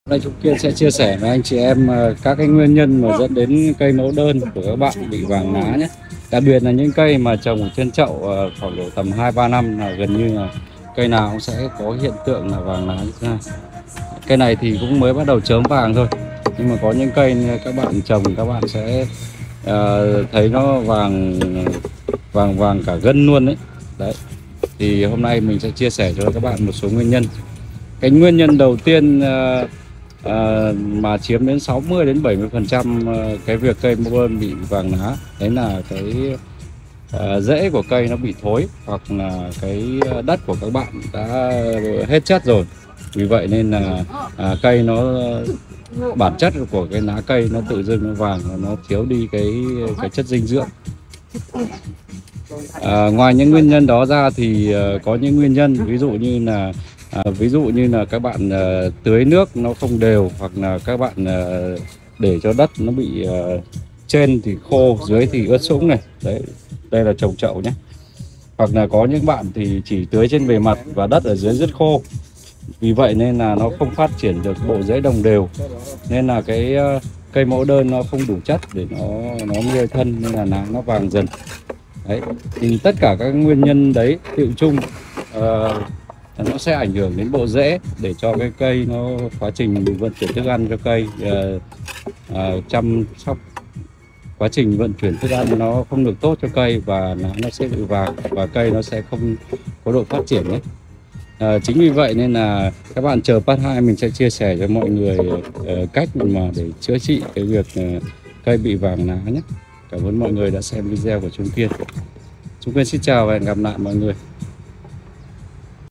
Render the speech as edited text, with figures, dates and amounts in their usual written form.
Đây chúng Kiên sẽ chia sẻ với anh chị em các cái nguyên nhân mà dẫn đến cây mẫu đơn của các bạn bị vàng lá nhé. Đặc biệt là những cây mà trồng ở trên chậu khoảng độ tầm 2-3 năm là gần như là cây nào cũng sẽ có hiện tượng là vàng lá như thế này. Cây này thì cũng mới bắt đầu chớm vàng thôi, nhưng mà có những cây các bạn trồng các bạn sẽ thấy nó vàng vàng vàng cả gân luôn đấy. Đấy. Thì hôm nay mình sẽ chia sẻ cho các bạn một số nguyên nhân. Cái nguyên nhân đầu tiên mà chiếm đến 60-70% cái việc cây mẫu đơn bị vàng lá đấy là cái rễ của cây nó bị thối, hoặc là cái đất của các bạn đã hết chất rồi. Vì vậy nên là cây nó bản chất của cái lá cây nó tự dưng nó vàng, nó thiếu đi cái chất dinh dưỡng. Ngoài những nguyên nhân đó ra thì có những nguyên nhân ví dụ như là các bạn tưới nước nó không đều, hoặc là các bạn để cho đất nó bị trên thì khô, dưới thì ướt sũng này. Đấy, đây là trồng chậu nhé. Hoặc là có những bạn thì chỉ tưới trên bề mặt và đất ở dưới rất khô. Vì vậy nên là nó không phát triển được bộ rễ đồng đều, nên là cái cây mẫu đơn nó không đủ chất để nó nuôi thân, nên là lá nó vàng dần. Đấy, thì tất cả các nguyên nhân đấy tự chung nó sẽ ảnh hưởng đến bộ rễ, để cho cái cây nó quá trình vận chuyển thức ăn cho cây, chăm sóc quá trình vận chuyển thức ăn nó không được tốt cho cây, và nó sẽ bị vàng và cây nó sẽ không có độ phát triển đấy. Chính vì vậy nên là các bạn chờ part 2 mình sẽ chia sẻ cho mọi người cách mà để chữa trị cái việc cây bị vàng lá nhé. Cảm ơn mọi người đã xem video của Trung Kiên. Chúng Kiên xin chào và hẹn gặp lại mọi người.